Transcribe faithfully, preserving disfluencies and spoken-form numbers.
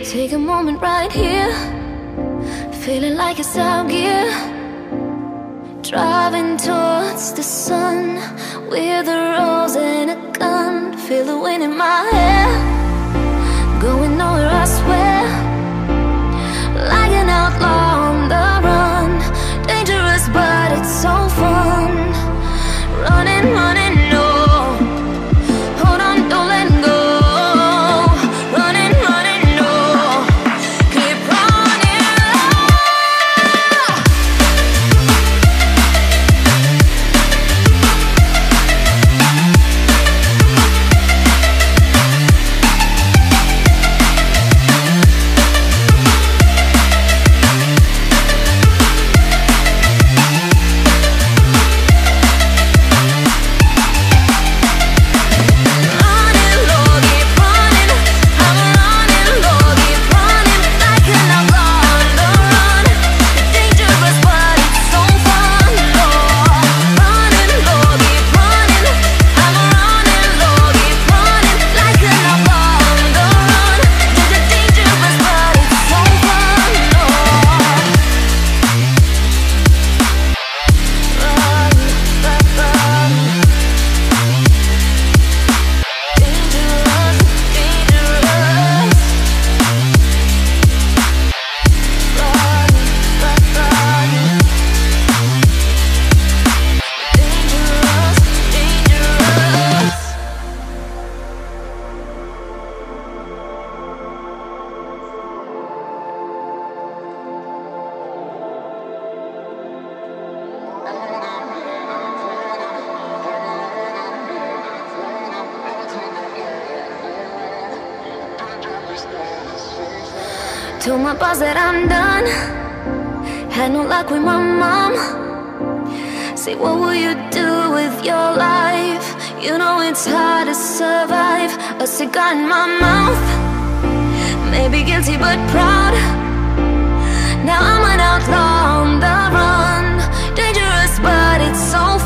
Take a moment right here, feeling like it's out gear. Driving towards the sun with a rose and a gun. Feel the wind in my hair, going nowhere I swear. Like an outlaw on the run, dangerous but it's so fun. Running, running, no, hold on, don't let go. Running, running, no, keep running. Told my boss that I'm done. Had no luck with my mom. Say, what will you do with your life? You know it's hard to survive. A cigar in my mouth, maybe guilty but proud. Now I'm an outlaw on the run, dangerous but it's so